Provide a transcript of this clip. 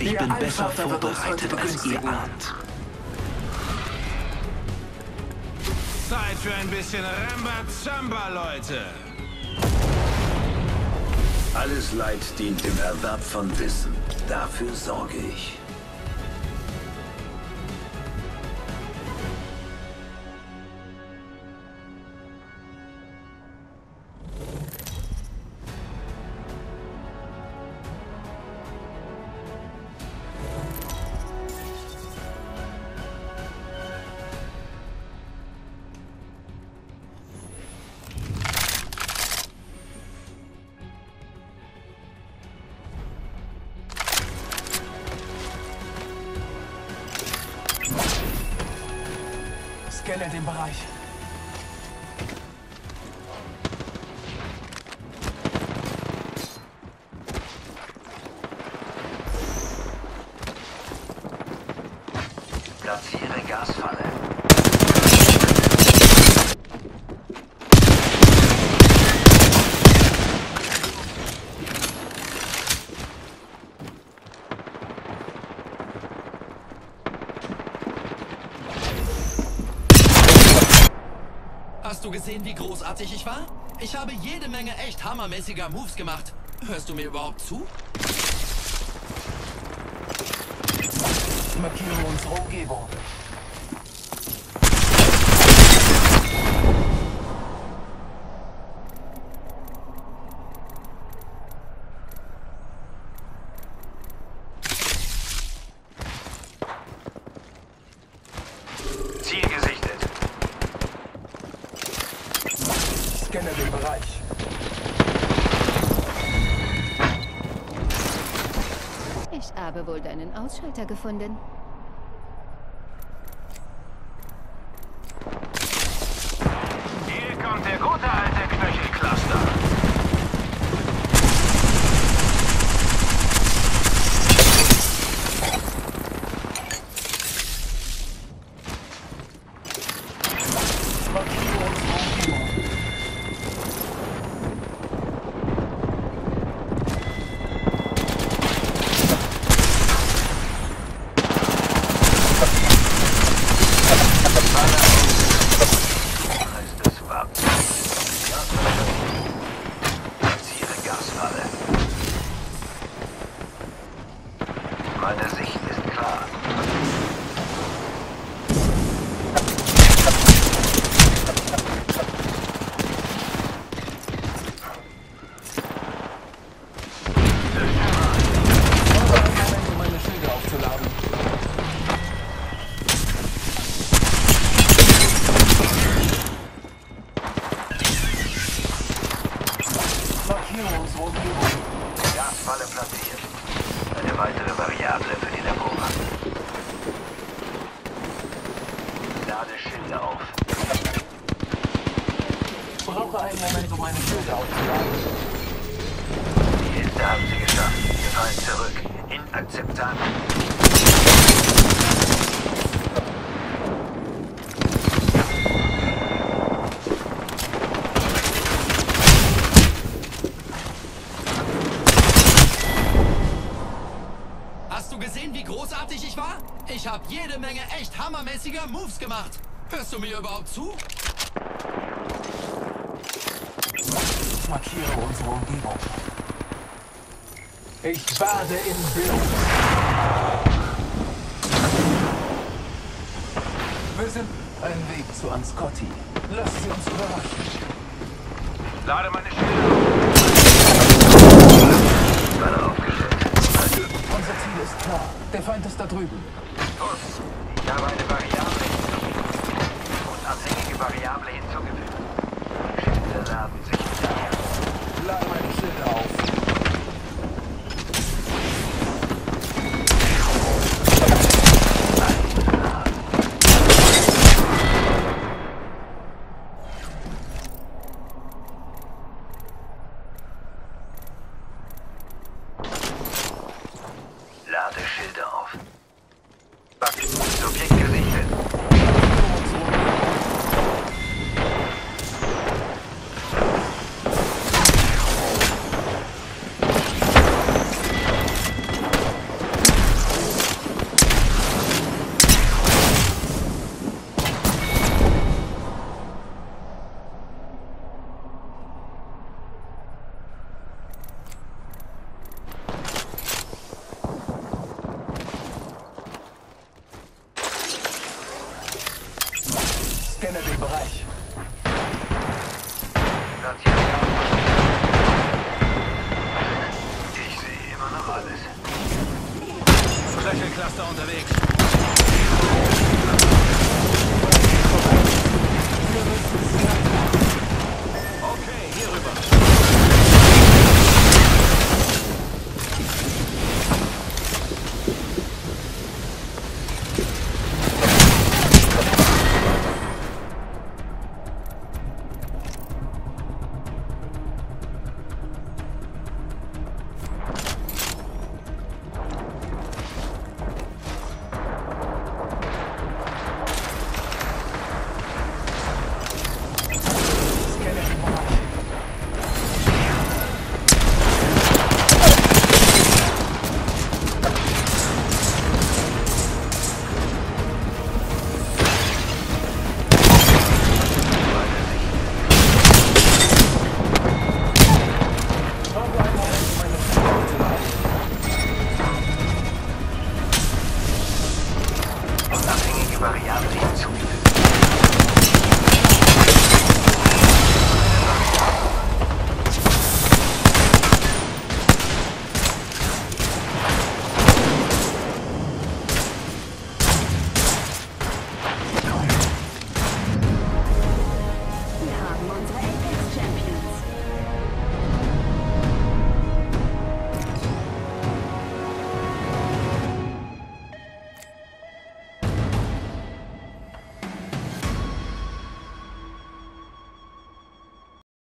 Ich bin besser vorbereitet, als ihr ahnt. Zeit für ein bisschen Rambazamba, Leute. Alles Leid dient dem Erwerb von Wissen. Dafür sorge ich. Scanne den Bereich. Platziere Gasfalle. Hast du gesehen, wie großartig ich war? Ich habe jede Menge echt hammermäßiger Moves gemacht. Hörst du mir überhaupt zu? Markiere unsere Umgebung. Ziel gesichtet. Scanne den Bereich. Ich habe wohl deinen Ausschalter gefunden. Hier kommt der gute alte Knöchelcluster. Markiere unsere Umgebung. Meine Sicht ist klar. Moment, um meine Schilde aufzuladen. Markiere unsere Umgebung. Gasfalle platziert. Eine weitere Variable für die Laborer. Lade Schilde auf. Ich brauche einen Moment, um meine Schilde aufzuladen. Die Hälfte haben sie geschafft. Wir fallen zurück. Inakzeptabel. Hast du gesehen, wie großartig ich war? Ich habe jede Menge echt hammermäßiger Moves gemacht. Hörst du mir überhaupt zu? Markiere unsere Umgebung. Ich bade in Blut. Wir sind ein Weg zu Anscotti. Lass sie uns überraschen. Lade meine Schilder. Alle aufgestellt. Unser Ziel ist klar. Der Feind ist da drüben. Puss. Ich habe eine Variable hinzugefügt. Unabhängige Variable hinzugefügt. Schilde laden sich wieder. Lade meine Schilde auf. Lade Schilde auf. Subjekt gesichtet. Station. Ich sehe immer noch alles. Flächelcluster unterwegs. Okay, hier rüber. Unabhängige Variable hinzufügen. Wir haben unsere